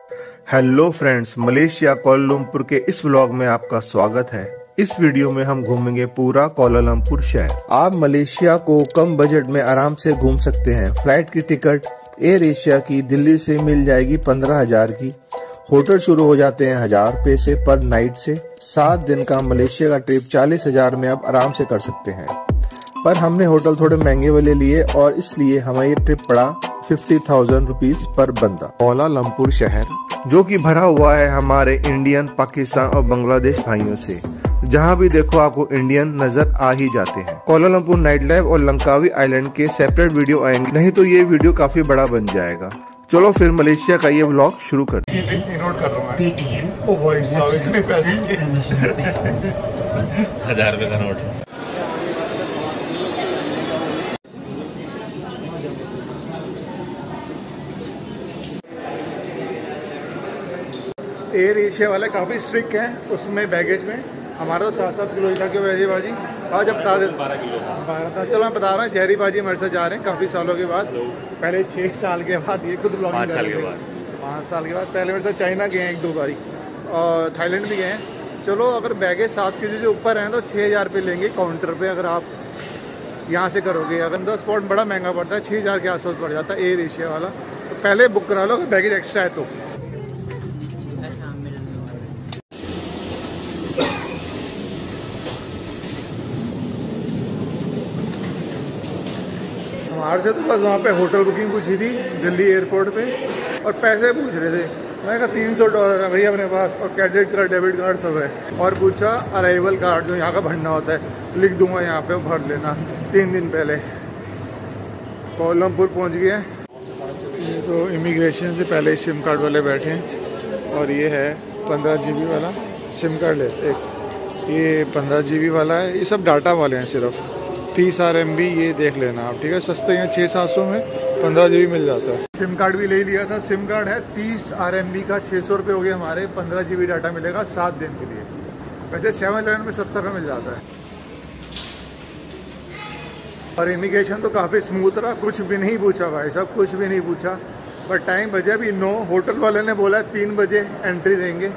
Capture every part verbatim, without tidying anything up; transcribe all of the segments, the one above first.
Hello friends, Malaysia Kuala Lumpur के इस vlog में आपका स्वागत है। इस वीडियो में हम घूमेंगे पूरा कोलालमपुर शहर। आप मलेशिया को कम बजट में आराम से घूम सकते हैं। फ्लाइट की टिकट एयर एशिया की दिल्ली से मिल जाएगी पंद्रह हजार की। होटल शुरू हो जाते हैं हजार रुपए से पर नाइट से। सात दिन का मलेशिया का ट्रिप चालीस हजार में आप आराम से कर सकते हैं, पर हमने होटल थोड़े महंगे वाले लिए और इसलिए हमारा ये ट्रिप पड़ा फिफ्टी थाउजेंड रुपीज पर बंदा। कोलालमपुर शहर जो कि भरा हुआ है हमारे इंडियन, पाकिस्तान और बांग्लादेश भाइयों से। जहां भी देखो आपको इंडियन नजर आ ही जाते हैं। कोलालमपुर नाइट लाइफ और लंकावी आइलैंड के सेपरेट वीडियो आएंगे, नहीं तो ये वीडियो काफी बड़ा बन जाएगा। चलो फिर मलेशिया का ये व्लॉग शुरू करते हैं। नोट कर रहा हूं ओ भाई साहब, इतने पैसे हजार रुपए का नोट। एयर एशिया वाले काफ़ी स्ट्रिक्ट हैं उसमें बैगेज में। हमारा तो सात सात किलो ही था कि वैसे बाजी आज अब बता देते बारह किलो बारह था। चलो मैं बता रहा हूँ, जहरी बाजी हमारे साथ जा रहे हैं काफ़ी सालों के बाद। पहले छः साल के बाद ये खुद ब्लॉगिंग कर रहे थे, पाँच साल के बाद। पहले मेरे साथ चाइना गए हैं एक दो बारी और थाईलैंड भी गए हैं। चलो अगर बैगेज सात के जी से ऊपर हैं तो छः हज़ार रुपये लेंगे काउंटर पर। अगर आप यहाँ से करोगे, अगर द स्पॉट बड़ा महंगा पड़ता है, छः हज़ार के आसपास पड़ जाता है एयर एशिया वाला। तो पहले बुक करा लो अगर बैगेज एक्स्ट्रा है तो। हमारे से तो बस वहाँ पे होटल बुकिंग पूछी थी दिल्ली एयरपोर्ट पे और पैसे पूछ रहे थे। मैं कहा तीन सौ डॉलर है भैया अपने पास और क्रेडिट कार्ड, डेबिट कार्ड सब है। और पूछा अराइवल कार्ड जो यहाँ का भरना होता है, लिख दूंगा यहाँ पे, भर लेना तीन दिन पहले। कोलालमपुर पहुँच गए हैं तो इमिग्रेशन से पहले ही सिम कार्ड वाले बैठे हैं और ये है पंद्रह जी बी वाला सिम कार्ड लेते। एक ये पंद्रह जी बी वाला है, ये सब डाटा वाले हैं, सिर्फ तीस आर एम बी ये देख लेना आप, ठीक है। सस्ते हैं, छः सात सौ में पंद्रह जी बी मिल जाता है। सिम कार्ड भी ले लिया था। सिम कार्ड है तीस आर एम बी का, छः सौ रुपये हो गए हमारे। पंद्रह जी बी डाटा मिलेगा सात दिन के लिए। वैसे सेवन इलेवन में सस्ता का मिल जाता है। और इमिग्रेशन तो काफ़ी स्मूथ रहा, कुछ भी नहीं पूछा भाई साहब, कुछ भी नहीं पूछा। पर टाइम बजे अभी नौ, होटल वाले ने बोला तीन बजे एंट्री देंगे।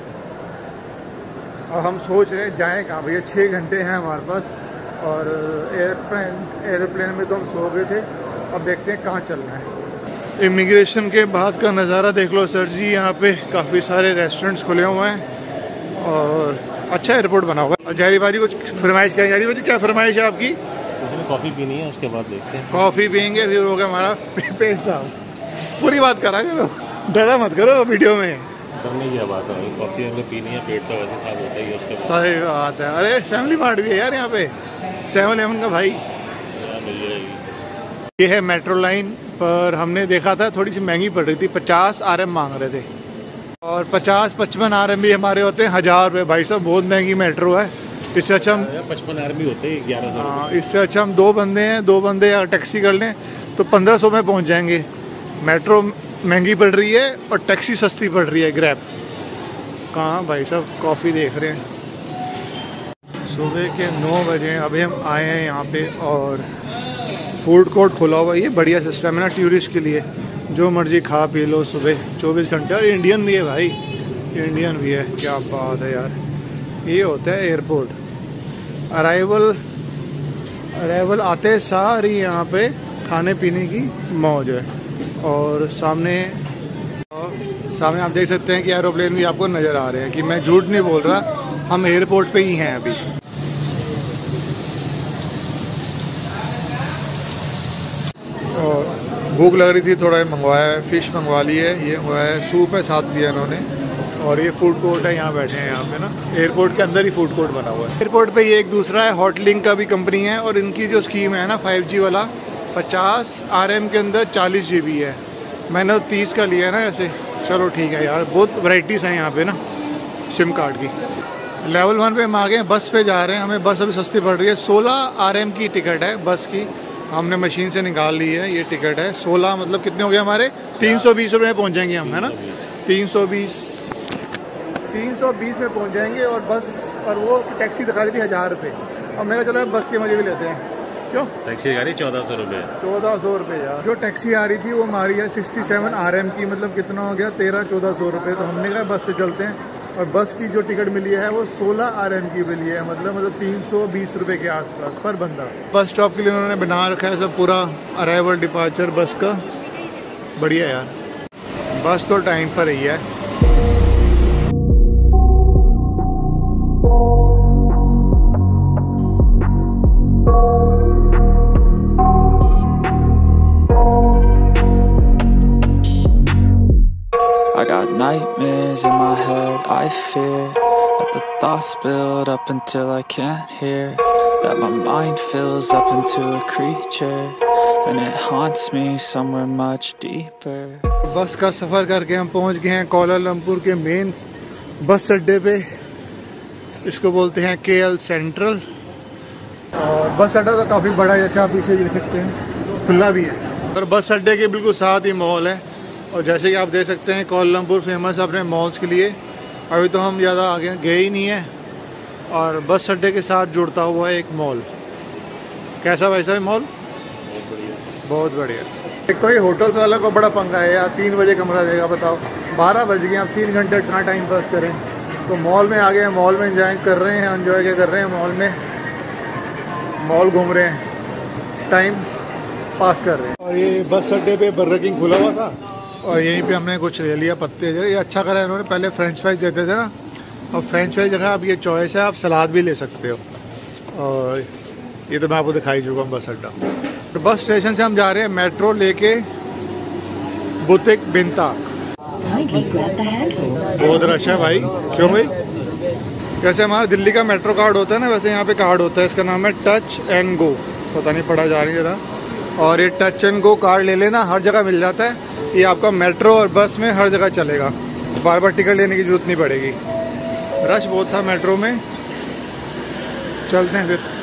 और हम सोच रहे हैं जाएँ कहाँ भैया, छः घंटे हैं हमारे पास। और एयरप्लेन एयरप्लेन में तो हम सो गए थे। अब देखते हैं कहाँ चलना है। इमिग्रेशन के बाद का नज़ारा देख लो सर जी। यहाँ पे काफ़ी सारे रेस्टोरेंट्स खुले हुए हैं और अच्छा एयरपोर्ट बना हुआ है। और जहरी बाजी कुछ फरमाइश करें। जहरी बाजी क्या फरमाइश है आपकी? उसमें कॉफ़ी पीनी है, उसके बाद देखते हैं। कॉफ़ी पियेंगे फिर होगा हमारा पेट साफ। पूरी बात करा करो, डरा मत करो वीडियो में। करने की बात है, कॉफ़ी अगर पीनी है, पेट तो वैसे साफ होता ही है उसके बाद। सही बात है। अरे फैमिली मार्ट भी है यार यहाँ पे, सेवन इलेवन का भाई। मिल जाएगी। ये है मेट्रो लाइन, पर हमने देखा था थोड़ी सी महंगी पड़ रही थी, पचास आर एम मांग रहे थे। और पचास पचपन आर एम भी हमारे होते हैं हजार रुपये। भाई साहब बहुत महंगी मेट्रो है। इससे अच्छा हम पचपन आर एम भी होते हैं ग्यारह सौ। हाँ, इससे अच्छा हम दो बंदे हैं, दो बंदे अगर टैक्सी कर लें तो पंद्रह सौ में पहुँच जाएंगे। मेट्रो महंगी पड़ रही है और टैक्सी सस्ती पड़ रही है, ग्रैब। कहाँ भाई साहब कॉफ़ी देख रहे हैं। सुबह के नौ बजे अभी हम आए हैं यहाँ पे और फूड कोर्ट खुला हुआ है। ये बढ़िया सिस्टम है ना टूरिस्ट के लिए, जो मर्जी खा पी लो सुबह, चौबीस घंटे। और इंडियन भी है भाई, इंडियन भी है। क्या बात है यार। ये होता है एयरपोर्ट। अराइवल अराइवल आते सारी यहाँ पे खाने पीने की मौज है। और सामने और सामने आप देख सकते हैं कि एरोप्लेन भी आपको नज़र आ रहे हैं। कि मैं झूठ नहीं बोल रहा, हम एयरपोर्ट पे ही हैं अभी। और भूख लग रही थी, थोड़ा मंगवाया है, फिश मंगवा ली है, ये मंगवाया है, सूप है साथ दिया इन्होंने। और ये फूड कोर्ट है, यहाँ बैठे हैं यहाँ पे ना, एयरपोर्ट के अंदर ही फूड कोर्ट बना हुआ है। एयरपोर्ट पे ये एक दूसरा है, हॉटलिंक का भी कंपनी है। और इनकी जो स्कीम है ना फाइव जी वाला, पचास आर एम के अंदर चालीस जी बी है। मैंने तीस का लिया है ना ऐसे। चलो ठीक है यार, बहुत वैरायटीज़ हैं यहाँ पे ना सिम कार्ड की। लेवल वन पे हम आ गए, बस पे जा रहे हैं। हमें बस अभी सस्ती पड़ रही है, सोलह आर एम की टिकट है बस की। हमने मशीन से निकाल ली है, ये टिकट है सोलह। मतलब कितने हो गए हमारे? तीन सौ बीस रुपये में पहुँच जाएंगे हम, है ना। तीन सौ बीस तीन सौ बीस में पहुँच जाएंगे। और बस, और वो टैक्सी दिखा रही थी हज़ार रुपये। अब मैंने कहा चलो बस के मजे भी लेते हैं। क्यों? टैक्सी गाड़ी चौदह सौ रुपये चौदह सौ रुपये यार। जो टैक्सी आ रही थी वो हमारी है सिक्सटी सेवन आर एम की, मतलब कितना हो गया तेरह चौदह सौ रुपये। तो हमने कहा बस से चलते हैं, और बस की जो टिकट मिली है वो सोलह आर एम की मिली है, मतलब मतलब तीन सौ बीस रुपये के आसपास पर बंदा। बस स्टॉप के लिए उन्होंने बना रखा है सब पूरा अराइवल डिपार्चर बस का। बढ़िया यार, बस तो टाइम पर ही है। I got nightmares in my head, I fear that the thoughts build up until I can't hear, that my mind fills up into a creature and it haunts me somewhere much deeper. बस का सफ़र करके हम पहुंच गए हैं Kuala Lumpur के main bus अड्डे पे। इसको बोलते हैं के एल सेंट्रल। और बस अड्डा तो काफ़ी बड़ा है, जैसे आप पीछे देख सकते हैं, खुला भी है। और बस अड्डे के बिल्कुल साथ ही मॉल है। और जैसे कि आप देख सकते हैं कोलालमपुर फेमस अपने मॉल्स के लिए। अभी तो हम ज़्यादा आगे गए ही नहीं हैं। और बस अड्डे के साथ जुड़ता हुआ एक मॉल। कैसा वैसा है मॉल? बहुत बढ़िया। एक तो ये होटल्स वाला को बड़ा पंगा है यार, तीन बजे कमरा देगा, बताओ बारह बज गए, आप तीन घंटे कहाँ टाइम पास करें। तो मॉल में आ गए, मॉल में एंजॉय कर रहे हैं। एंजॉय क्या कर रहे हैं? मॉल में मॉल घूम रहे हैं, टाइम पास कर रहे हैं। और ये बस अड्डे पे बर्गर किंग खुला हुआ था और यहीं पे हमने कुछ ले लिया पत्ते। ये अच्छा करा इन्होंने, पहले फ्रेंच फ्राइज देते थे ना, और फ्रेंच फ्राइज जगह अब ये चॉइस है, आप सलाद भी ले सकते हो। और ये तो मैं आपको दिखाई चुका हूँ बस अड्डा। तो बस स्टेशन से हम जा रहे हैं मेट्रो लेके बुतिक बिनताक। बहुत रश है भाई। क्यों भाई? जैसे हमारा दिल्ली का मेट्रो कार्ड होता है ना, वैसे यहाँ पे कार्ड होता है, इसका नाम है टच एंड गो। पता नहीं पढ़ा जा रही है जरा। और ये टच एंड गो कार्ड ले लेना, हर जगह मिल जाता है। ये आपका मेट्रो और बस में हर जगह चलेगा, बार बार टिकट लेने की जरूरत नहीं पड़ेगी। रश बहुत था मेट्रो में। चलते हैं फिर।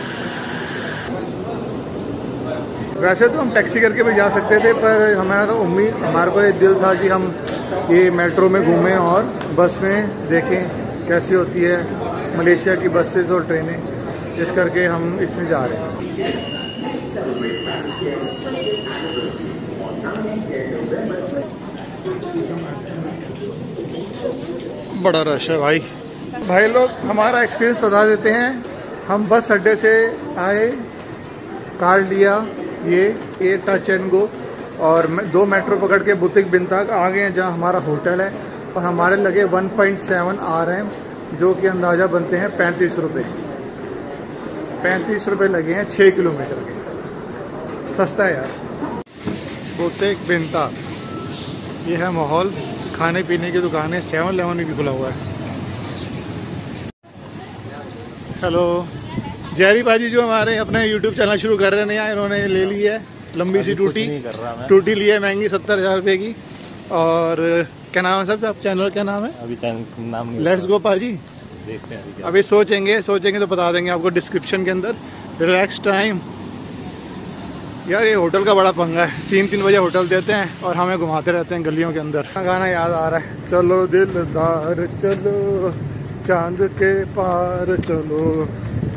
वैसे तो हम टैक्सी करके भी जा सकते थे, पर हमारा तो उम्मीद हमारे को एक दिल था कि हम ये मेट्रो में घूमें और बस में देखें कैसी होती है मलेशिया की बसेस और ट्रेनें, इस करके हम इसमें जा रहे हैं। बड़ा रश है भाई। भाई लोग हमारा एक्सपीरियंस बता देते हैं। हम बस अड्डे से आए, कार्ड लिया, ये ए टच एंड गो, और दो मेट्रो पकड़ के बुतिक बिनताक आ गए हैं जहाँ हमारा होटल है। और हमारे लगे one point seven R M, जो कि अंदाज़ा बनते हैं पैंतीस रुपये। पैंतीस रुपये लगे हैं छः किलोमीटर के। सस्ता है यार। बुतिक बिनताक, ये है माहौल। खाने पीने की दुकान है, सेवन इलेवन भी खुला हुआ है। हेलो जैरी बाजी जो हमारे अपने यूट्यूब चैनल शुरू कर रहे हैं, इन्होंने ले ली है लंबी सी टूटी। टूटी ली है महंगी, सत्तर हज़ार रुपये की। और क्या नाम है सब? चैनल क्या नाम है? अभी चैनल नाम नहीं। लेट्स गो पाजी। देखते हैं अभी, सोचेंगे सोचेंगे तो बता देंगे आपको डिस्क्रिप्शन के अंदर। Relax time. यार ये होटल का बड़ा पंगा है, तीन तीन बजे होटल देते हैं और हमें घुमाते रहते हैं गलियों के अंदर। गाना याद आ रहा है, चलो दिलदार चलो चांद के पार चलो।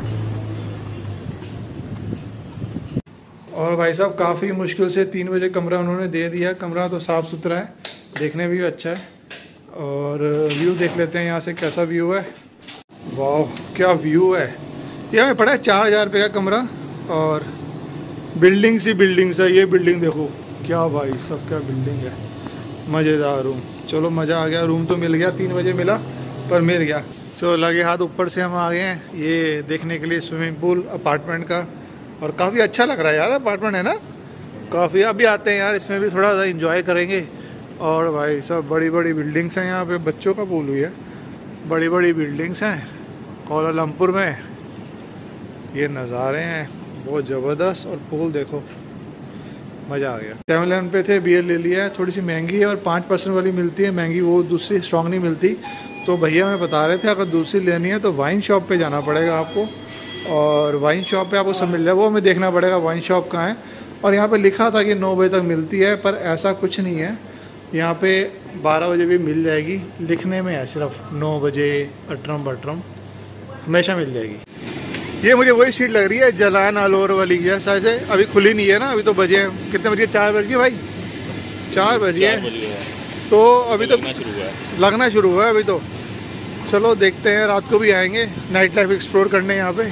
और भाई साहब काफ़ी मुश्किल से तीन बजे कमरा उन्होंने दे दिया। कमरा तो साफ़ सुथरा है, देखने भी अच्छा है। और व्यू देख लेते हैं यहाँ से कैसा व्यू है। वाह क्या व्यू है। ये हमें पड़ा है चार हज़ार रुपये का कमरा। और बिल्डिंग सी बिल्डिंग्स है। ये बिल्डिंग देखो क्या भाई सब, क्या बिल्डिंग है। मज़ेदार रूम। चलो मज़ा आ गया। रूम तो मिल गया, तीन बजे मिला पर मिल गया। चलो लगे हाथ ऊपर से हम आ गए हैं ये देखने के लिए स्विमिंग पूल अपार्टमेंट का। और काफ़ी अच्छा लग रहा है यार अपार्टमेंट, है ना? काफ़ी अभी आते हैं यार, इसमें भी थोड़ा सा इंजॉय करेंगे। और भाई सब बड़ी बड़ी बिल्डिंग्स हैं यहाँ पे। बच्चों का पूल हुई है, बड़ी बड़ी बिल्डिंग्स हैं कोलालमपुर में। ये नज़ारे हैं बहुत ज़बरदस्त। और पूल देखो, मज़ा आ गया। सेवन इलेवन पे थे, बियर ले लिया है। थोड़ी सी महंगी है और पाँच परसेंट वाली मिलती है महंगी, वो दूसरी स्ट्रॉन्ग नहीं मिलती। तो भैया हमें बता रहे थे अगर दूसरी लेनी है तो वाइन शॉप पे जाना पड़ेगा आपको। और वाइन शॉप पे आपको सब मिल जाए, वो हमें देखना पड़ेगा वाइन शॉप कहाँ है। और यहाँ पे लिखा था कि नौ बजे तक मिलती है, पर ऐसा कुछ नहीं है। यहाँ पे बारह बजे भी मिल जाएगी, लिखने में है सिर्फ नौ बजे अटरम बटरम, हमेशा मिल जाएगी। ये मुझे वही स्ट्रीट लग रही है जलान अलोर वाली है शायद से। अभी खुली नहीं है ना, अभी तो बजे हैं कितने बजे? चार बज गए भाई, चार बज गए तो अभी तो लगना शुरू हुआ है अभी तो। चलो देखते हैं, रात को भी आएंगे नाइट लाइफ एक्सप्लोर करने यहाँ पे।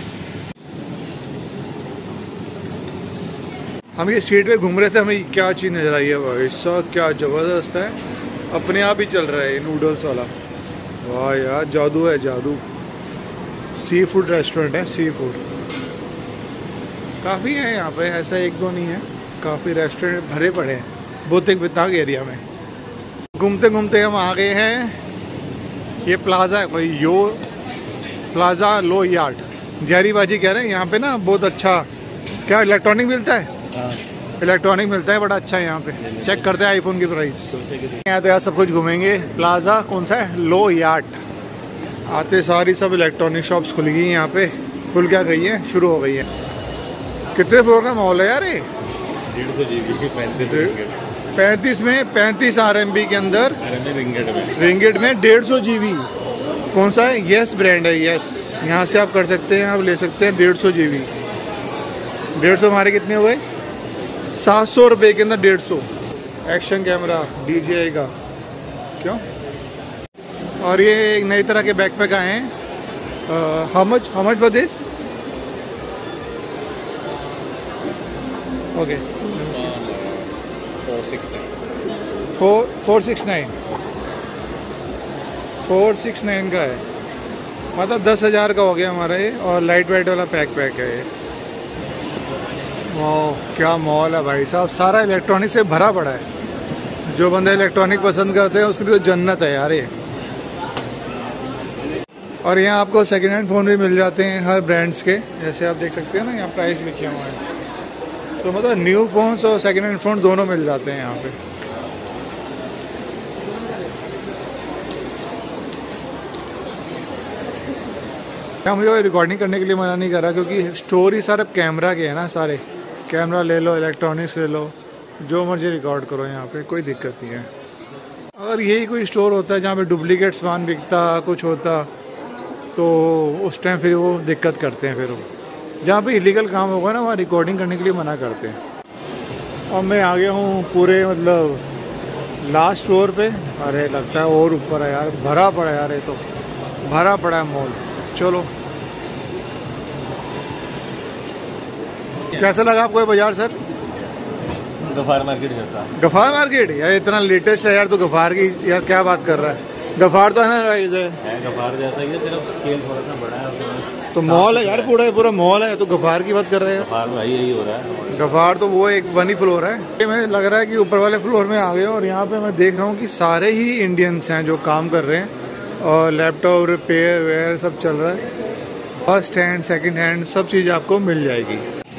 हम ये स्ट्रीट पे घूम रहे थे, हमें क्या चीज़ नजर आई है भाई साहब, क्या ज़बरदस्त है, अपने आप ही चल रहा है नूडल्स वाला। वाह यार जादू है जादू। सी फूड रेस्टोरेंट है, सी फूड काफ़ी है यहाँ पे, ऐसा एक दो नहीं है, काफ़ी रेस्टोरेंट भरे पड़े हैं बोतिक बिताग एरिया में। घूमते घूमते हम आ गए हैं, ये प्लाजा है कोई, यो प्लाजा लो यार्ड। जहरीबाजी कह रहे हैं यहाँ पे ना, बहुत अच्छा। क्या इलेक्ट्रॉनिक मिलता है? इलेक्ट्रॉनिक मिलता है, बड़ा अच्छा है यहाँ पे। चेक करते हैं आईफोन की प्राइस। यहाँ तो यार सब कुछ घूमेंगे। प्लाजा कौन सा है? Low Yat. आते सारी सब इलेक्ट्रॉनिक शॉप्स खुल गई यहाँ पे, खुल क्या गई है, शुरू हो गई है। कितने फ्लोर का मॉल है यार ये? डेढ़ सौ जी बी पैंतीस पैंतीस में पैंतीस आर एम बी के अंदर रिंगेट में रिंगेट में डेढ़ सौ जी बी। कौन सा है? यस ब्रांड है, यस। यहाँ से आप कर सकते हैं, आप ले सकते हैं डेढ़ सौ जी बी। डेढ़ सौ हमारे कितने हुए? सात सौ रुपये के अंदर डेढ़ सौ। Action camera D J I का, क्यों? और ये एक नई तरह के बैकपैक आए हैं। How much how much for this? Okay, four six nine four four six nine four six nine का है, मतलब दस हजार का हो गया हमारा ये। और लाइट वाइट वाला पैक पैक है ये। वाह क्या मॉल है भाई साहब, सारा इलेक्ट्रॉनिक से भरा पड़ा है। जो बंदे इलेक्ट्रॉनिक पसंद करते हैं उसके लिए तो जन्नत है यार ये। और यहाँ आपको सेकेंड हैंड फ़ोन भी मिल जाते हैं हर ब्रांड्स के, जैसे आप देख सकते हैं ना, यहाँ प्राइस लिखे हुए हैं। तो मतलब न्यू फ़ोन्स और सेकेंड हैंड फ़ोन दोनों मिल जाते हैं यहाँ पे। यहाँ मुझे रिकॉर्डिंग करने के लिए मना नहीं कर रहा, क्योंकि स्टोर ही सारे कैमरा के हैं ना, सारे कैमरा ले लो, इलेक्ट्रॉनिक्स ले लो, जो मर्जी रिकॉर्ड करो, यहाँ पे कोई दिक्कत नहीं है। अगर यही कोई स्टोर होता है जहाँ पे डुप्लीकेट सामान बिकता कुछ होता तो उस टाइम फिर वो दिक्कत करते हैं। फिर वो जहाँ पे इलीगल काम होगा ना, वहाँ रिकॉर्डिंग करने के लिए मना करते हैं। और मैं आ गया हूँ पूरे मतलब लास्ट फ्लोर पे। अरे लगता है और ऊपर है यार, भरा पड़ा है यार, ये तो भरा पड़ा है मॉल। चलो, कैसा लगा आपको ये बाजार सर? गफार मार्केट करता है। गफार मार्केट यार इतना लेटेस्ट है यार, तो गफार की यार क्या बात कर रहा है? गफार तो है ना राइज है, है गफार जैसा ही है, सिर्फ स्केल थोड़ा सा बड़ा है। तो मॉल है यार, पूरा पूरा मॉल है, तो गफार की बात कर रहे हैं। गफार भाई यही हो रहा है। गफार तो वो एक वन ही फ्लोर है। ये मुझे लग रहा है कि ऊपर वाले फ्लोर में आ गए, और यहाँ पे मैं देख रहा हूँ कि सारे ही इंडियंस हैं जो काम कर रहे हैं, और लैपटॉप रिपेयर वेयर सब चल रहा है। फर्स्ट हैंड सेकंड हैंड सब चीज़ आपको मिल जाएगी।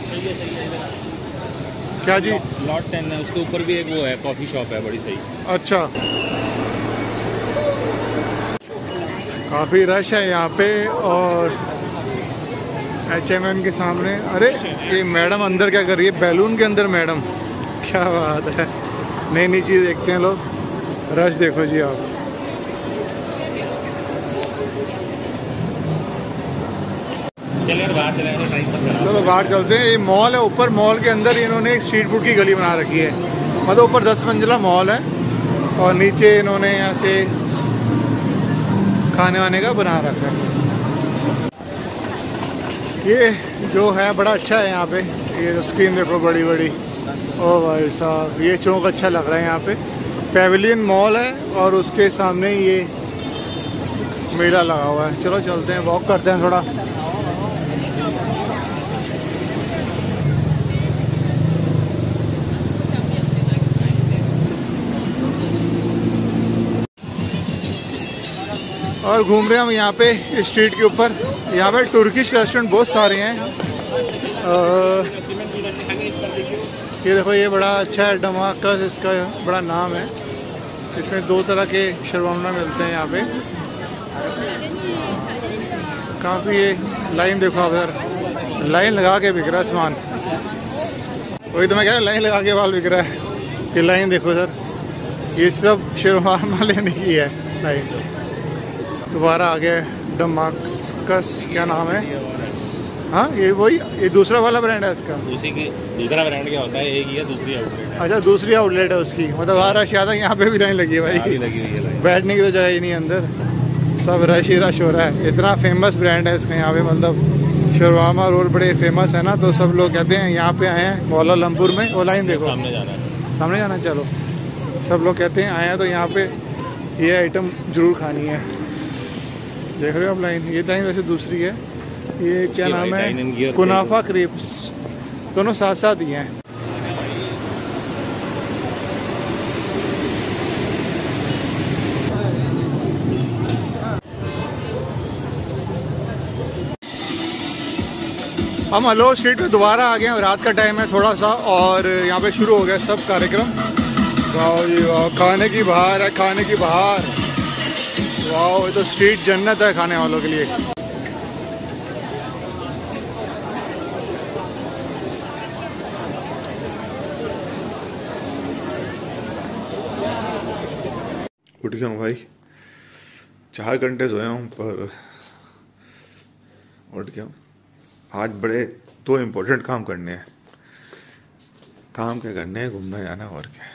क्या जी? लॉट टेन है, उसके ऊपर भी एक वो है, कॉफी शॉप है बड़ी सही। अच्छा, काफ़ी रश है यहाँ पे। और एच एम एन के सामने, अरे ये मैडम अंदर क्या कर रही है? बैलून के अंदर मैडम, क्या बात है। नई नई चीज़ देखते हैं लोग। रश देखो जी आप। चलो बाहर चलते हैं। ये मॉल है ऊपर, मॉल के अंदर इन्होंने एक स्ट्रीट फूड की गली बना रखी है। मतलब ऊपर दस मंजिला मॉल है और नीचे इन्होंने यहाँ से खाने वाने का बना रखा है। ये जो है बड़ा अच्छा है यहाँ पे, ये स्क्रीन देखो बड़ी बड़ी। ओ भाई साहब, ये चौक अच्छा लग रहा है यहाँ पे। पेविलियन मॉल है और उसके सामने ये मेला लगा हुआ है। चलो चलते हैं, वॉक करते हैं थोड़ा। और घूम रहे हैं हम यहाँ पे स्ट्रीट के ऊपर। यहाँ पे तुर्किश रेस्टोरेंट बहुत सारे हैं। आ, ये देखो, ये बड़ा अच्छा है, डमाकस इसका बड़ा नाम है। इसमें दो तरह के शरवाना मिलते हैं यहाँ पे। काफ़ी ये लाइन देखो आप, यार लाइन लगा के बिक रहा है सामान। वही तो मैं कह रहा, लाइन लगा के बाल बिक रहा है। ये लाइन देखो सर, ये सिर्फ शरवाना लेने की है लाइन। दोबारा आ गया डमाकस, क्या नाम है? हाँ ये वही, ये दूसरा वाला ब्रांड है इसका। उसी की दूसरा ब्रांड क्या होता है, एक ही है, दूसरी आउटलेट है। अच्छा दूसरी आउटलेट है उसकी, मतलब आ रश ज़्यादा। यहाँ पे भी लाइन लगी है भाई, अभी लगी हुई है लाइन। बैठने की तो जगह ही नहीं अंदर, सब रश ही रश हो रहा है। इतना फेमस ब्रांड है इसका यहाँ पे, मतलब शवरमा रोल बड़े फेमस है ना, तो सब लोग कहते हैं यहाँ पे आए हैं कोलालमपुर में। वो लाइन देखो, सामने जाना है, सामने जाना। चलो, सब लोग कहते हैं आए हैं तो यहाँ पे ये आइटम जरूर खानी है। देख रहे हो आप लाइन, ये लाइन वैसे दूसरी है। ये क्या नाम है, कुनाफा क्रेप्स, दोनों साथ साथ ही हैं। हम हलो स्ट्रीट पे दोबारा आ गए हैं, रात का टाइम है थोड़ा सा, और यहाँ पे शुरू हो गया सब कार्यक्रम। वाह जी वाह, खाने की बहार है, खाने की बहार। वाह, ये तो स्ट्रीट जन्नत है खाने वालों के लिए। उठ गया हूँ भाई, चार घंटे सोया हूँ पर उठ गया हूँ। आज बड़े दो इम्पोर्टेंट काम करने हैं। काम क्या करने हैं, घूमना जाना और क्या।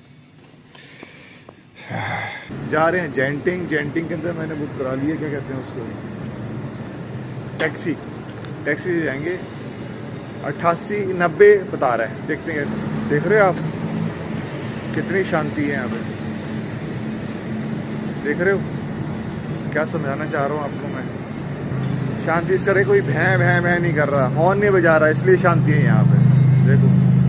जा रहे हैं जेंटिंग। जेंटिंग के अंदर मैंने बुक करा लिया, क्या कहते हैं उसको, टैक्सी। टैक्सी से जाएंगे, अट्ठासी नब्बे बता रहा है, देखते हैं। देख रहे हो आप कितनी शांति है यहाँ पे, देख रहे हो? क्या समझाना चाह रहा हूँ आपको मैं, शांति इस तरह कोई भैं भैं भैं नहीं कर रहा, हॉर्न नहीं बजा रहा, इसलिए शांति है यहाँ पे। देखो,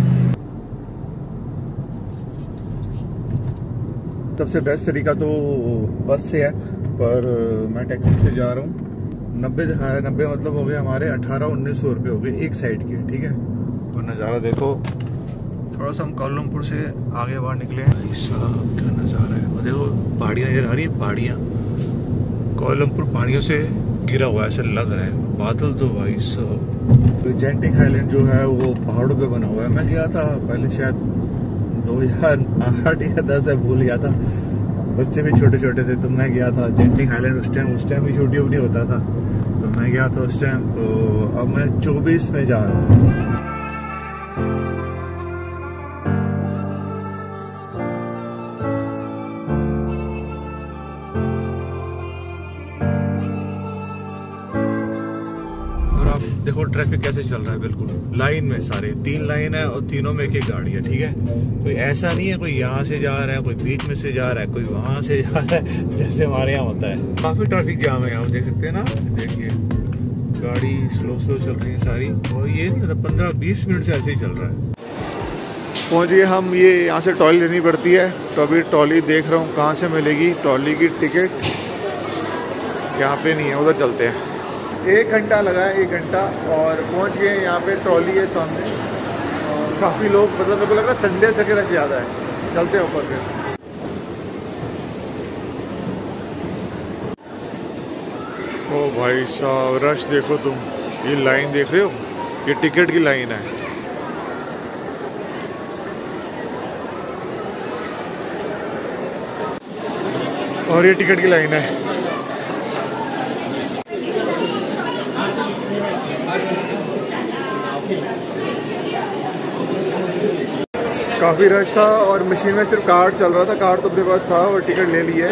सबसे बेस्ट तरीका तो बस से है, पर मैं टैक्सी से जा रहा हूँ। नब्बे दिखा रहा है, नब्बे मतलब हो गए हमारे अठारह उन्नीस सौ रुपये हो गए एक साइड के, ठीक है। और नज़ारा देखो, थोड़ा सा हम कोलालमपुर से आगे बाहर निकले हैं। साहब क्या नज़ारा है, देखो पहाड़ियाँ ये आ रही है, पहाड़ियाँ। कोलालमपुर पहाड़ियों से गिरा हुआ ऐसा लग रहा है, बादल तो भाई साहब। तो जेंटिंग आइलैंड जो है वो पहाड़ों पे बना हुआ है। मैं गया था पहले, शायद दो हजार आठ या दस है, भूल गया था, बच्चे भी छोटे छोटे थे तो मैं गया था जेंटिंग आइलैंड। उस टाइम उस टाइम भी यूट्यूब नहीं होता था, तो मैं गया था उस टाइम। तो अब मैं चौबीस में जा रहा हूँ। देखो ट्रैफिक कैसे चल रहा है, बिल्कुल लाइन में, सारे तीन लाइन है और तीनों में एक एक गाड़ी है, ठीक है। कोई ऐसा नहीं है कोई यहाँ से जा रहा है, कोई बीच में से जा रहा है, कोई वहां से जा रहा है, जैसे हमारे यहाँ होता है। काफी ट्रैफिक जाम है यहाँ, देख सकते हैं ना, देखिए गाड़ी स्लो स्लो चल रही है सारी, और ये नहीं मतलब पंद्रह बीस मिनट से ऐसे ही चल रहा है। पहुँच गए हम, ये यहाँ से ट्रॉली लेनी पड़ती है, तो अभी ट्रॉली देख रहा हूँ कहाँ से मिलेगी ट्रॉली की टिकट। यहाँ पे नहीं है, उधर चलते हैं। एक घंटा लगा है, एक घंटा, और पहुंच गए यहाँ पे। ट्रॉली है सामने, और काफ़ी लोग, मतलब मेरे को लग रहा है संडे से रश ज़्यादा है। चलते हैं ऊपर फिर। ओ भाई साहब, रश देखो तुम, ये लाइन देख रहे हो, ये टिकट की लाइन है। और ये टिकट की लाइन है। काफ़ी रश था, और मशीन में सिर्फ कार्ड चल रहा था। कार्ड तो अपने पास था और टिकट ले लिए।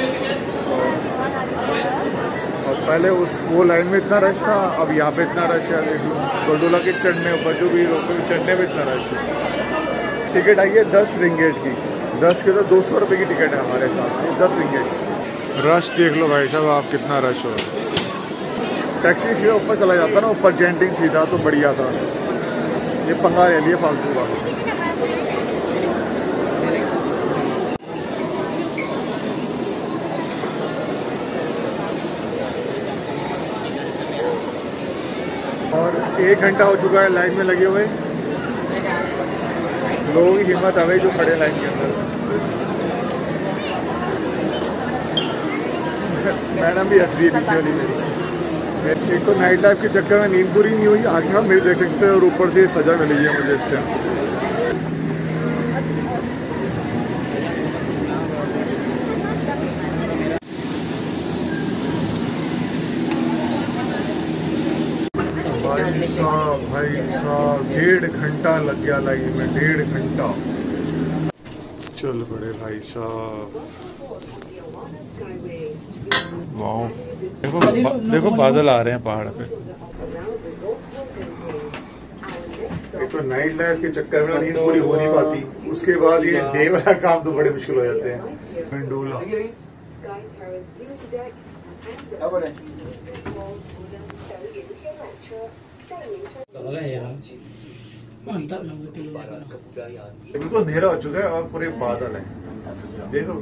और पहले उस वो लाइन में इतना रश था, अब यहाँ पे इतना रश है। देख लो, गोलडोला के चढ़ने ऊपर जो भी रोड पे चढ़ने में इतना रश है। टिकट आई है दस रिंगेट की, दस के तो दो सौ रुपये की टिकट है हमारे साथ, दस रिंगेट। रश देख लो भाई साहब आप, कितना रश हो रहा है। टैक्सी सीधा ऊपर चला जाता ना, ऊपर जेंटिंग सीधा, तो बढ़िया था। ये पंगा ले लिया फालतू का। और एक घंटा हो चुका है लाइन में लगे हुए। लोगों की हिम्मत आ गई जो खड़े लाइन के अंदर। मैडम भी हंस रही है पीछे वाली मेरी। एक तो नाइट लाइफ के चक्कर में नींद पूरी नहीं हुई, आगे हम मेरे देख सकते हैं, और ऊपर से सजा मिली है मुझे इस टाइम। भाई भाई साहब भाई साहब डेढ़ घंटा लग गया लाइन में, डेढ़ घंटा। चल बड़े भाई साहब, वाह देखो बा, देखो बादल आ रहे हैं पहाड़ पे। एक तो नाइट लाइफ के चक्कर में नींद पूरी हो नहीं पाती, उसके बाद ये डे वाला काम तो बड़े मुश्किल हो जाते हैं। गंडोला बिल्कुल अंधेरा हो चुका है और पूरे बादल है, देखो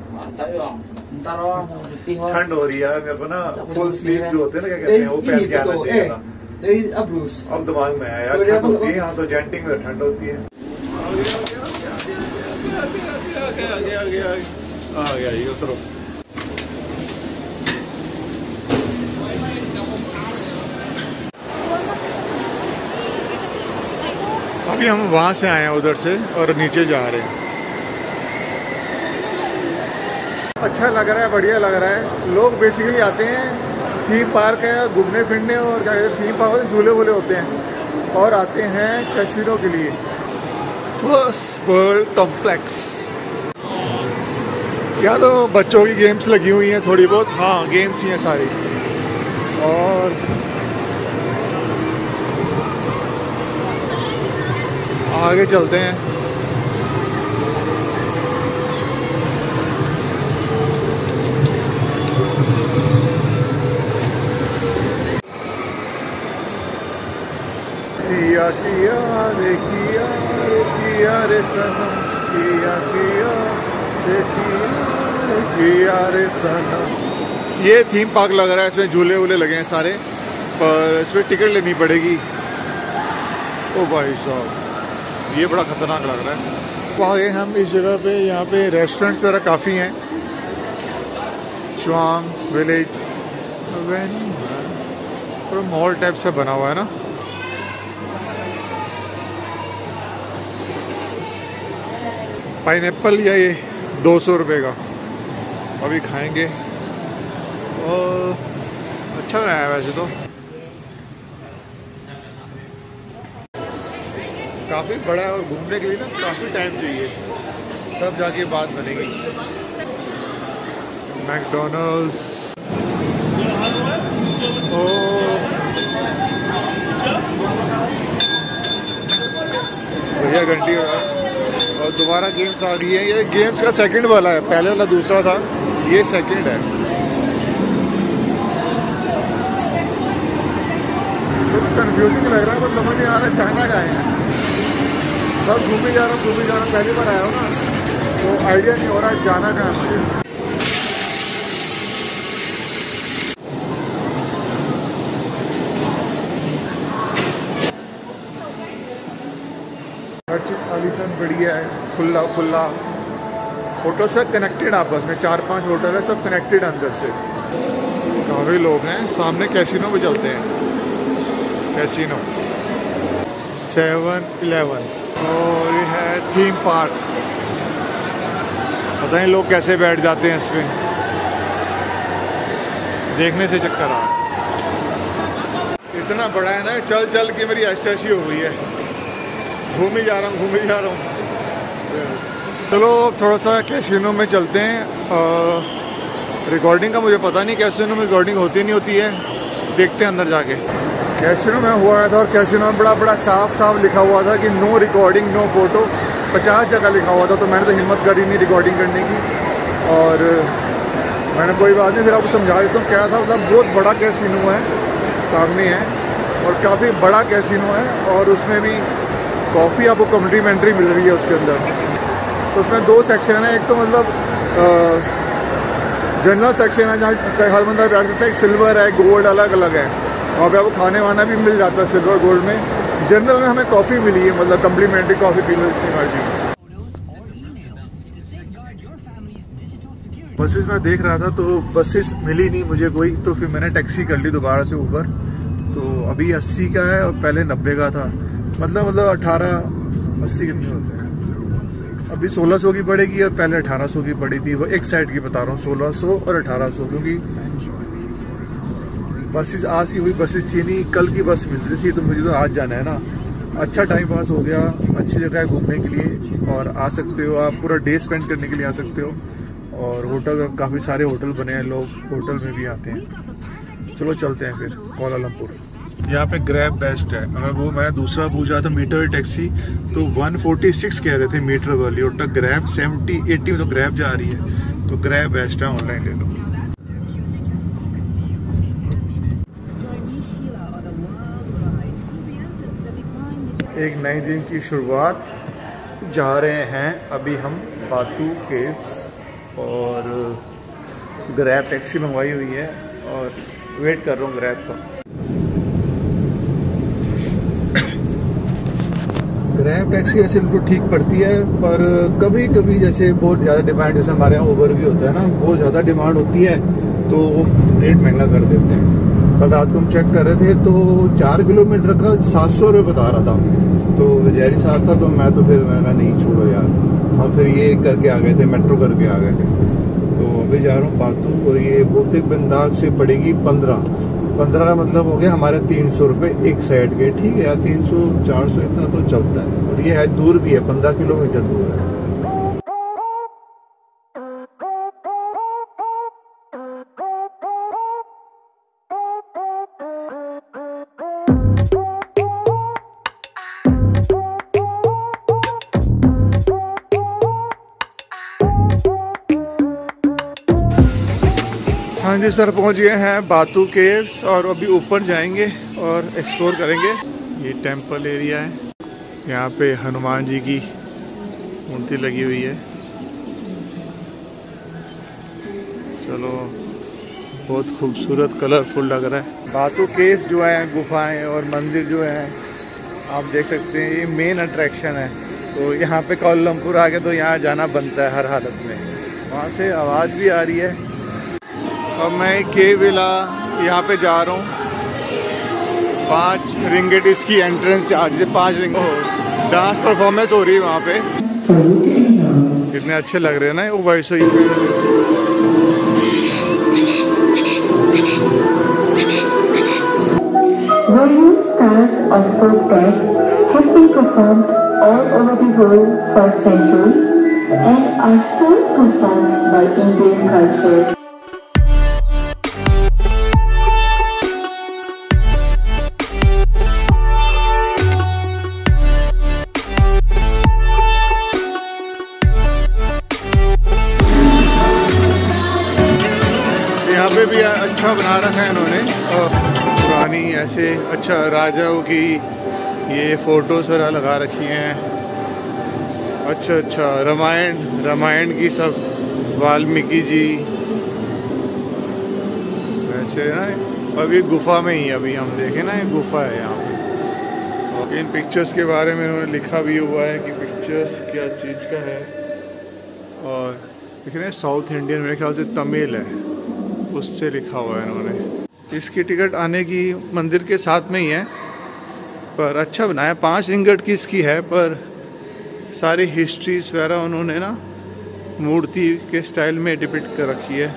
ठंड हो रही है। मेरे को ना फुल स्लीव जो होते हैं ना, क्या कहते हैं, वो पहन के आना चाहिए था। अब दिमाग में आया यार, ठंड होती है यहाँ तो, जेंटिंग में ठंड होती है। आ गया ये उतरो। अभी हम वहां से आए हैं उधर से और नीचे जा रहे हैं। अच्छा लग रहा है, बढ़िया लग रहा है। लोग बेसिकली आते हैं, थीम पार्क है घूमने फिरने, और क्या कहते हैं थीम पार्क झूले वूले होते हैं, और आते हैं कैसीनो के लिए। फर्स्ट वर्ल्ड कॉम्प्लेक्स, क्या तो बच्चों की गेम्स लगी हुई हैं थोड़ी बहुत, हाँ गेम्स ही हैं सारी। और आगे चलते हैं। किया किया रे किया रे किया रे सनम, किया किया रे किया रे किया रे सनम। ये थीम पार्क लग रहा है, इसमें झूले वूले लगे हैं सारे, पर इसमें टिकट लेनी पड़ेगी। ओ भाई साहब ये बड़ा खतरनाक लग रहा है। तो आगे हम इस जगह पे, यहाँ पे रेस्टोरेंट्स वगैरह काफ़ी हैं। चुआंग विलेज पूरा मॉल टाइप से बना हुआ है ना। पाइनएप्पल या ये दो सौ रुपये का, अभी खाएंगे। और अच्छा लग रहा है वैसे तो, काफ़ी बड़ा है और घूमने के लिए ना काफ़ी टाइम चाहिए, तब जाके बात बनेगी। मैकडोनल्ड्स, ओ बढ़िया घंटी हो रहा है। और दोबारा गेम्स आ गई है, ये गेम्स का सेकंड वाला है, पहले वाला दूसरा था, ये सेकंड है। तो कंफ्यूजिंग लग रहा है, कुछ समझ नहीं आ रहा है चाइना का है। सब घूमे जा रहा हूँ घूमे जा रहा हूँ, पहली बार आया हूँ ना, तो आइडिया नहीं हो रहा है जाना कहाँ मुझे। हर चीज़ आलीशान बढ़िया है, खुला खुला। होटल से कनेक्टेड आपस में, चार पांच होटल है, सब कनेक्टेड अंदर से। काफ़ी लोग हैं। सामने कैसीनो भी चलते हैं, कैसीनो सेवन इलेवन। और ये है थीम पार्क, पता नहीं लोग कैसे बैठ जाते हैं इसमें, देखने से चक्कर आ रहा है। इतना बड़ा है ना, चल चल के मेरी ऐसी ऐसी हो गई है, घूम ही जा रहा हूँ घूम ही जा रहा हूँ। चलो थोड़ा सा कैसीनो में चलते हैं। रिकॉर्डिंग का मुझे पता नहीं कैसीनो में रिकॉर्डिंग होती नहीं होती है, देखते हैं अंदर जाके। कैसीनो में हुआ था और कैसीनो में बड़ा बड़ा साफ साफ लिखा हुआ था कि नो रिकॉर्डिंग नो फोटो, पचास जगह लिखा हुआ था। तो मैंने तो हिम्मत करी नहीं रिकॉर्डिंग करने की, और मैंने कोई बात नहीं, फिर आपको समझा देता हूँ क्या था। मतलब बहुत बड़ा कैसीनो है, सामने है, और काफ़ी बड़ा कैसीनो है, और उसमें भी कॉफ़ी आपको कॉम्प्लीमेंट्री मिल रही है उसके अंदर। तो उसमें दो सेक्शन है, एक तो मतलब जनरल सेक्शन है जहाँ हर बंदा बैठ सकता है, एक सिल्वर है, गोल्ड अलग अलग है, वहाँ पे आपको खाने वाना भी मिल जाता है सिल्वर गोल्ड में। जनरल में हमें कॉफ़ी मिली है, मतलब कम्प्लीमेंट्री कॉफ़ी पी लो जितनी मर्जी। बसेस में देख रहा था तो बसेस मिली नहीं मुझे कोई, तो फिर मैंने टैक्सी कर ली दोबारा से ऊपर। तो अभी अस्सी का है और पहले नब्बे का था, मतलब मतलब अठारह अस्सी कितने होते हैं, अभी सोलह सौ की पड़ेगी और पहले अठारह सौ की पड़ी थी। वो एक साइड की बता रहा हूँ, सोलह सौ और अठारह सौ, क्योंकि बसेस आज की हुई बसेस थी नहीं, कल की बस मिल रही थी, तो मुझे तो आज जाना है ना। अच्छा टाइम पास हो गया, अच्छी जगह है घूमने के लिए और आ सकते हो आप, पूरा डे स्पेंड करने के लिए आ सकते हो। और होटल, काफ़ी सारे होटल बने हैं, लोग होटल में भी आते हैं। चलो चलते हैं फिर कुआलालंपुर। यहाँ पे ग्रैब बेस्ट है। अगर वो मैंने दूसरा पूछा था मीटर टैक्सी तो एक सौ छियालीस कह रहे थे मीटर वाली, और तक ग्रैब सत्तर अस्सी में तो ग्रैब जा रही है, तो ग्रैब बेस्ट है, ऑनलाइन ले लो। एक नए दिन की शुरुआत, जा रहे हैं अभी हम बातू केव्स, और ग्रैब टैक्सी मंगवाई हुई है और वेट कर रहा हूँ ग्रैब का। ग्रैब टैक्सी ऐसे बिल्कुल ठीक पड़ती है, पर कभी कभी जैसे बहुत ज़्यादा डिमांड, जैसे हमारे यहाँ ओवर भी होता है ना, बहुत ज़्यादा डिमांड होती है तो वो रेट महंगा कर देते हैं। कल रात को हम चेक कर रहे थे तो चार किलोमीटर का सात सौ रुपये बता रहा था, तो जहरी साथ था, तो मैं तो फिर मैंने कहा नहीं छोड़ो यार, हम फिर ये करके आ गए थे, मेट्रो करके आ गए थे। तो अभी जा रहा हूँ बातू, और ये बोतिक बंदाग से पड़ेगी पंद्रह पंद्रह का मतलब हो गया हमारे तीन सौ रुपये एक साइड के। ठीक है यार, तीन सौ चार सौ इतना तो चलता है, और ये है दूर भी है, पंद्रह किलोमीटर दूर है। हाँ जी सर, पहुंच गए हैं बातू केव्स, और अभी ऊपर जाएंगे और एक्सप्लोर करेंगे। ये टेंपल एरिया है, यहाँ पे हनुमान जी की मूर्ति लगी हुई है। चलो, बहुत खूबसूरत कलरफुल लग रहा है। बातू केव्स जो है, गुफाएं और मंदिर जो है आप देख सकते हैं, ये मेन अट्रैक्शन है। तो यहाँ पे कुआलालंपुर आके तो यहाँ जाना बनता है हर हालत में। वहाँ से आवाज़ भी आ रही है। अब मैं केव विला यहाँ पे जा रहा हूँ, पाँच रिंगेट इसकी एंट्रेंस चार्ज है, पाँच रिंगेट। डांस परफॉर्मेंस हो रही है वहाँ पे, कितने अच्छे लग रहे हैं ना वो वैसे ही। Various styles of folk dance have been performed all over the world for centuries and are still performed by Indian culture. यहाँ पे भी अच्छा बना रखा है इन्होंने, और पुरानी ऐसे अच्छा राजाओं की ये फोटोज वगैरह लगा रखी हैं। अच्छा अच्छा, रामायण रामायण की सब, वाल्मीकि जी वैसे ना। अभी गुफा में ही अभी हम देखें ना, ये गुफा है यहाँ पे। और इन पिक्चर्स के बारे में इन्होंने लिखा भी हुआ है कि पिक्चर्स क्या चीज़ का है। और देख रहे हैं साउथ इंडियन, मेरे ख्याल से तमिल है, उससे लिखा हुआ है इन्होंने। इसकी टिकट आने की मंदिर के साथ में ही है, पर अच्छा बनाया। पाँच रिंगट की इसकी है, पर सारी हिस्ट्रीज वगैरह उन्होंने ना मूर्ति के स्टाइल में डिपिक्ट कर रखी है।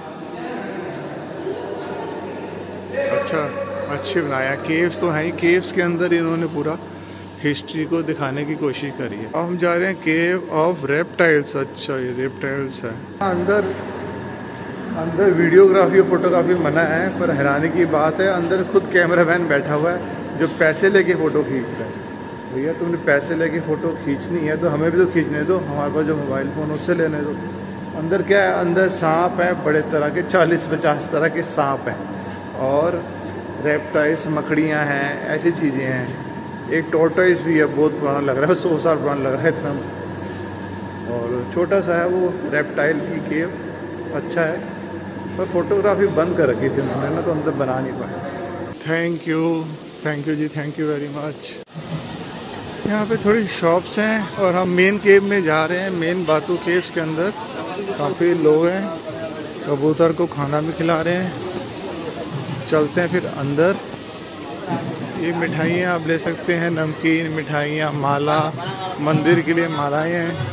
अच्छा, अच्छे बनाया। केव्स तो हैं ही, केव्स के अंदर इन्होंने पूरा हिस्ट्री को दिखाने की कोशिश करी है। अब हम जा रहे हैं केव ऑफ रेप्टाइल्स। अच्छा, ये रेप्टाइल्स है। अंदर अंदर वीडियोग्राफी और फोटोग्राफी मना है, पर हैरानी की बात है अंदर खुद कैमरामैन बैठा हुआ है जो पैसे लेके फ़ोटो खींच रहा है। भैया तुमने पैसे लेके फ़ोटो खींचनी है तो हमें भी तो खींचने दो, हमारे पास जो मोबाइल फ़ोन उससे लेने दो। अंदर क्या है, अंदर सांप है बड़े तरह के, चालीस पचास तरह के सांप हैं, और रेप्टाइल्स मकड़ियाँ हैं, ऐसी चीज़ें हैं। एक टोर्टोइस भी है, बहुत पुराना लग रहा है, सौ साल पुराना लग रहा है इतना। और छोटा सा है वो रेप्टाइल की केव, अच्छा है, पर फोटोग्राफी बंद कर रखी थी उन्होंने ना, तो अंदर बना नहीं पाए। थैंक यू थैंक यू जी, थैंक यू वेरी मच। यहाँ पे थोड़ी शॉप्स हैं, और हम मेन केव में जा रहे हैं। मेन बातू केव्स के अंदर काफ़ी लोग हैं, कबूतर को खाना भी खिला रहे हैं। चलते हैं फिर अंदर। ये मिठाइयाँ आप ले सकते हैं, नमकीन मिठाइयाँ, माला, मंदिर के लिए मालाएँ हैं।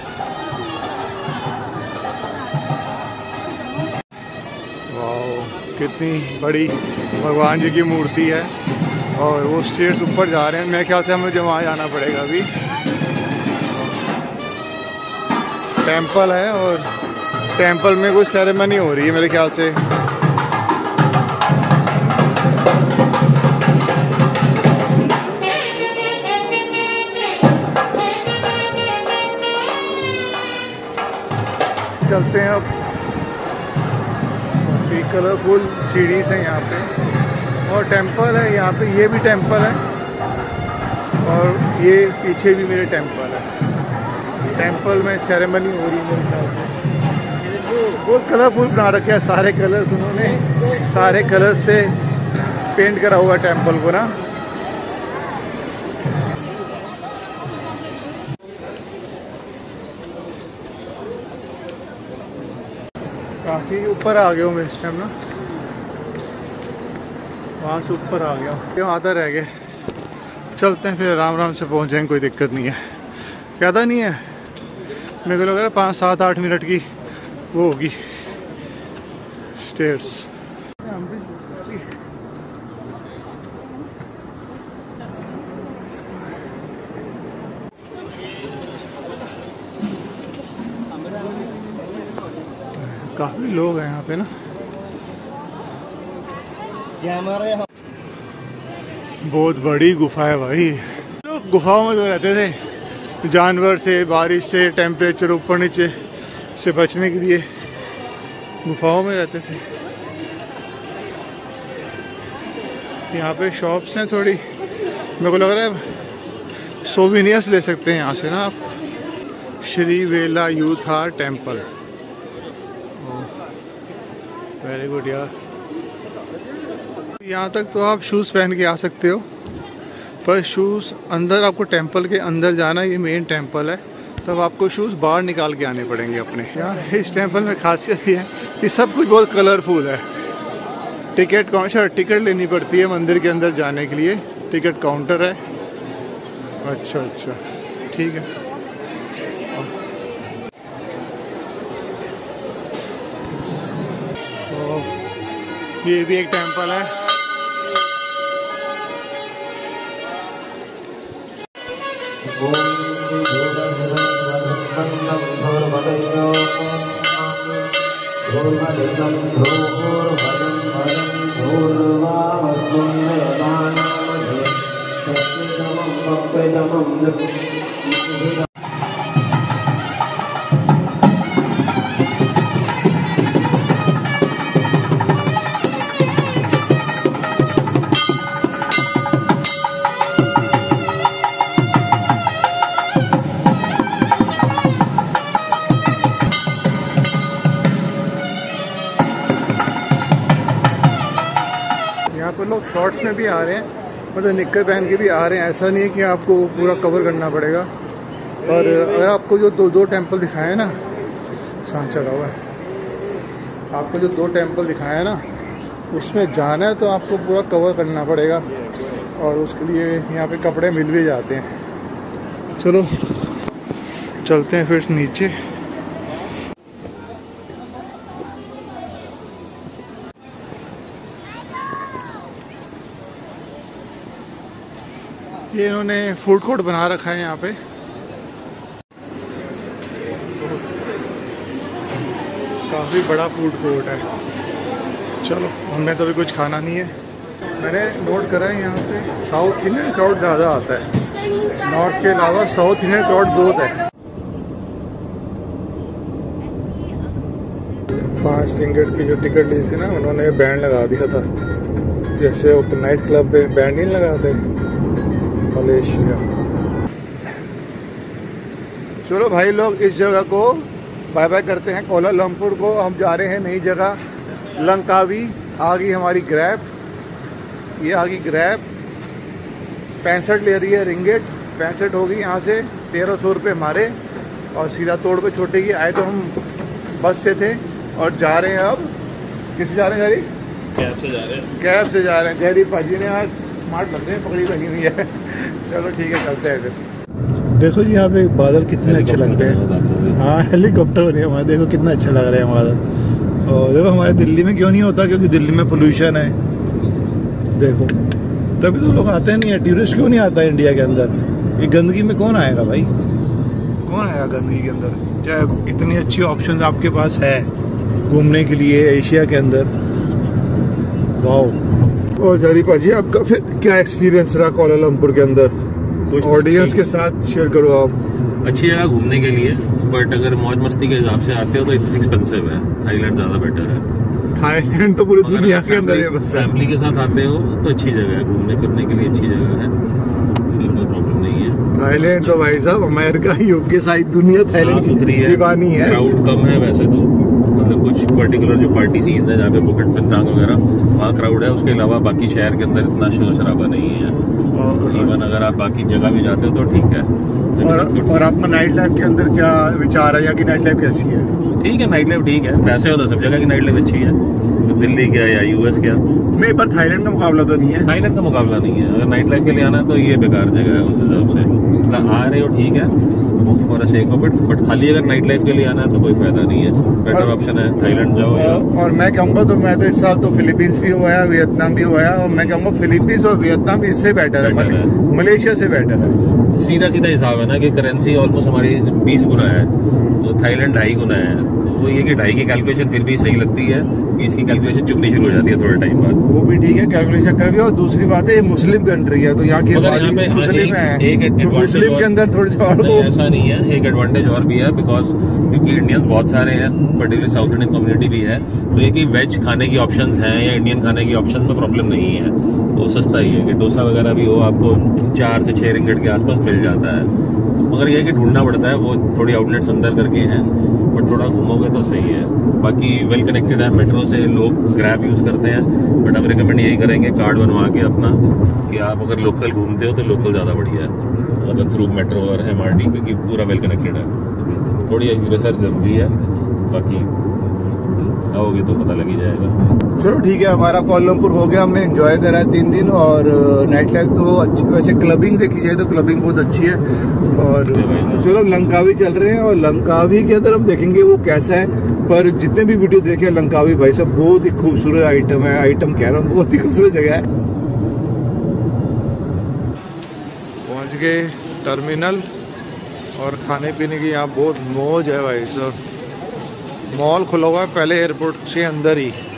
वाओ, कितनी बड़ी भगवान जी की मूर्ति है और वो स्टेयर्स ऊपर जा रहे हैं। मेरे ख्याल से हमें जो वहाँ जाना पड़ेगा। अभी टेंपल है और टेंपल में कोई सेरेमनी हो रही है मेरे ख्याल से। चलते हैं अब। कलरफुल सीढ़ीज हैं यहाँ पे और टेंपल है यहाँ पे। ये भी टेंपल है और ये पीछे भी मेरे टेंपल है। टेंपल में सेरेमनी हो रही है मेरे ख्याल से। बहुत कलरफुल बना रखे हैं सारे कलर्स उन्होंने, सारे कलर से पेंट करा हुआ टेंपल को ना। काफ़ी ऊपर आ गया हूँ मैं इस टाइम ना, वहाँ से ऊपर आ गया हूँ। क्यों आधा रह गए। चलते हैं फिर आराम आराम से पहुँच जाएंगे, कोई दिक्कत नहीं है। ज़्यादा नहीं है, मेरे को लग रहा है पाँच सात आठ मिनट की वो होगी स्टेयर्स। काफी लोग हैं यहाँ पे ना। बहुत बड़ी गुफा है भाई। लोग गुफाओं में तो रहते थे जानवर से, बारिश से, टेम्परेचर ऊपर नीचे से बचने के लिए गुफाओं में रहते थे। यहाँ पे शॉप्स हैं थोड़ी, मेरे को लग रहा है सोविनियर्स ले सकते हैं यहाँ से ना आप। श्री वेला यूथा टेम्पल, वेरी गुड यार। यहाँ तक तो आप शूज़ पहन के आ सकते हो, पर शूज़ अंदर, आपको टेंपल के अंदर जाना, ये मेन टेंपल है, तब आपको शूज़ बाहर निकाल के आने पड़ेंगे अपने। यार इस टेंपल में खासियत ये है कि सब कुछ बहुत कलरफुल है। टिकट काउंटर, टिकट लेनी पड़ती है मंदिर के अंदर जाने के लिए, टिकट काउंटर है। अच्छा अच्छा ठीक है। ये भी एक टेंपल है। यहाँ पर लोग शॉर्ट्स में भी आ रहे हैं, मतलब निक्कर पहन के भी आ रहे हैं। ऐसा नहीं है कि आपको पूरा कवर करना पड़ेगा। और अगर आपको जो दो दो टेंपल दिखाए हैं ना, सांस चला हुआ है, आपको जो दो टेंपल दिखाए हैं ना, उसमें जाना है तो आपको पूरा कवर करना पड़ेगा और उसके लिए यहाँ पे कपड़े मिल भी जाते हैं। चलो चलते हैं फिर नीचे। ये इन्होंने फूड कोर्ट बना रखा है यहाँ पे। काफ़ी बड़ा फूड कोर्ट है। चलो, हमने तो अभी कुछ खाना नहीं है। मैंने नोट करा है यहाँ पे साउथ इंडियन क्राउड ज़्यादा आता है, नॉर्थ के अलावा साउथ इंडियन क्राउड बहुत है। पाँच रिंगट की जो टिकट ली थी ना, उन्होंने बैंड लगा दिया था, जैसे वो नाइट क्लब में बैंड नहीं लगाते मलेशिया। चलो भाई लोग, इस जगह को बाय बाय करते हैं। कोलालमपुर को हम जा रहे हैं नई जगह लंकावी। आ गई हमारी ग्रैब, ये आ गई ग्रैब। पैंसठ ले रही है रिंगेट, पैंसठ होगी यहाँ से, तेरह सौ रुपये हमारे। और सीधा तोड़ पे छोटे की आए तो हम बस से थे और जा रहे हैं अब। किससे जा रहे हैं? जहरी कैब से जा रहे हैं। कैब से जा रहे हैं। जहरी भाजी ने आज स्मार्ट लग रहे हैं, पकड़ी बनी हुई है। चलो ठीक है, चलते हैं फिर। देखो जी यहाँ पे बादल कितने अच्छे लग रहे हैं। हाँ, हेलीकॉप्टर बने हमारे, देखो कितना अच्छा लग रहा है बादल। और देखो हमारे दिल्ली में क्यों नहीं होता, क्योंकि दिल्ली में पोल्यूशन है। देखो तभी तो लोग आते नहीं है, टूरिस्ट क्यों नहीं आता है इंडिया के अंदर। ये गंदगी में कौन आएगा भाई, कौन आएगा गंदगी के अंदर। चाहे इतनी अच्छी ऑप्शंस आपके पास है घूमने के लिए एशिया के अंदर। वाह। और जारी पाजी आपका फिर क्या एक्सपीरियंस रहा कोलालमपुर के अंदर, ऑडियंस के साथ शेयर करो आप। अच्छी जगह घूमने के लिए, बट अगर मौज मस्ती के हिसाब से आते हो तो इट्स एक्सपेंसिव है। थाईलैंड ज्यादा बेटर है। थाईलैंड तो पूरी दुनिया के अंदर है। बस फैमिली के साथ आते हो तो अच्छी जगह है, घूमने फिरने के लिए अच्छी जगह है, फिर कोई प्रॉब्लम नहीं है। थाईलैंड तो भाई साहब अमेरिका यूके सारी दुनिया थाईलैंड की दीवानी है। क्राउड कम है वैसे तो, मतलब कुछ पर्टिकुलर जो पार्टी सीन है जहाँ पे बुकेट पिंतांग वगैरह वहाँ क्राउड है, उसके अलावा बाकी शहर के अंदर इतना शोर शराबा नहीं है। इवन अगर आप बाकी जगह भी जाते हो तो ठीक है। और, और आपका नाइट लाइफ के अंदर क्या विचार है, यहाँ की नाइट लाइफ कैसी है? ठीक है, नाइट लाइफ ठीक है, पैसे हो तो सब जगह की नाइट लाइफ अच्छी है, तो दिल्ली क्या या यूएस क्या। नहीं, पर थाईलैंड का मुकाबला तो नहीं है। थाईलैंड का मुकाबला नहीं है। अगर नाइट लाइफ के लिए आना है तो ये बेकार जगह है उस हिसाब से। मतलब आ रहे हो ठीक है for sake of it, but खाली अगर नाइट लाइफ के लिए आना है तो कोई फायदा नहीं है। बेटर ऑप्शन है थाईलैंड जाओ। और, और मैं कहूँगा तो मैं तो इस साल तो फिलीपींस भी हुआ है, वियतनाम भी हुआ है, और मैं कहूँगा फिलीपींस और वियतनाम इससे बेटर है, मलेशिया से बेटर है। सीधा सीधा हिसाब है ना कि करेंसी ऑलमोस्ट हमारी बीस गुना है, तो थाईलैंड ढाई गुना है। तो वो ये कि ढाई की कैलकुलेशन फिर भी सही लगती है, बीस की कैलकुलेशन चुभनी शुरू हो जाती है थोड़े टाइम बाद। वो भी ठीक है, कैलकुलेशन कर भी। और दूसरी बात है ये मुस्लिम कंट्री है, तो यहाँ की मुस्लिम है, मुस्लिम के अंदर थोड़ी सी ऐसा नहीं है। एक एडवांटेज और भी है, बिकॉज क्योंकि इंडियंस बहुत सारे हैं, पर्टिकुलर साउथ इंडियन कम्युनिटी भी है, तो ये कि वेज खाने की ऑप्शंस हैं या इंडियन खाने की ऑप्शन में प्रॉब्लम नहीं है, तो सस्ता ही है कि डोसा वगैरह भी हो आपको चार से छह रिंगट के आसपास मिल जाता है। मगर यह है कि ढूंढना पड़ता है, वो थोड़ी आउटलेट्स अंदर करके हैं, बट थोड़ा घूमोगे तो सही है। बाकी वेल कनेक्टेड है, मेट्रो से लोग ग्रैब यूज करते हैं, बट हम रिकमेंड यही करेंगे कार्ड बनवा के अपना कि आप अगर लोकल घूमते हो तो लोकल ज़्यादा बढ़िया है, अगर थ्रू मेट्रो और एम आर टी, क्योंकि पूरा वेल कनेक्टेड है। थोड़ी रिसर्च जरूरी है, बाकी आओगे तो पता लग ही जाएगा। चलो ठीक है, हमारा कोलालमपुर हो गया, हमने एंजॉय करा है तीन दिन। और नाइट लाइफ तो अच्छी, वैसे क्लबिंग देखी जाए तो क्लबिंग बहुत अच्छी है। और चलो लंकावी चल रहे हैं, और लंकावी के अंदर हम देखेंगे वो कैसा है। पर जितने भी वीडियो देखे लंकावी भाई साहब बहुत ही खूबसूरत आइटम है, आइटम कह रहा हूँ, बहुत ही खूबसूरत जगह है। पहुँच गए टर्मिनल, और खाने पीने की यहाँ बहुत मौज है भाई साहब। मॉल खुला हुआ है पहले एयरपोर्ट से अंदर ही।